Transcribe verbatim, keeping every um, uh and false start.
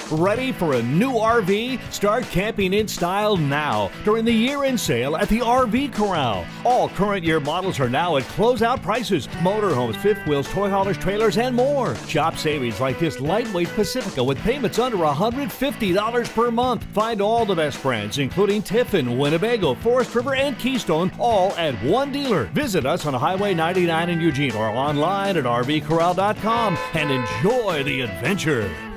Ready for a new R V? Start camping in style now during the year-end sale at the R V Corral. All current year models are now at closeout prices. Motorhomes, fifth wheels, toy haulers, trailers, and more. Shop savings like this lightweight Pacifica with payments under one hundred fifty dollars per month. Find all the best brands, including Tiffin, Winnebago, Forest River, and Keystone, all at one dealer. Visit us on Highway ninety-nine in Eugene or online at R V corral dot com and enjoy the adventure.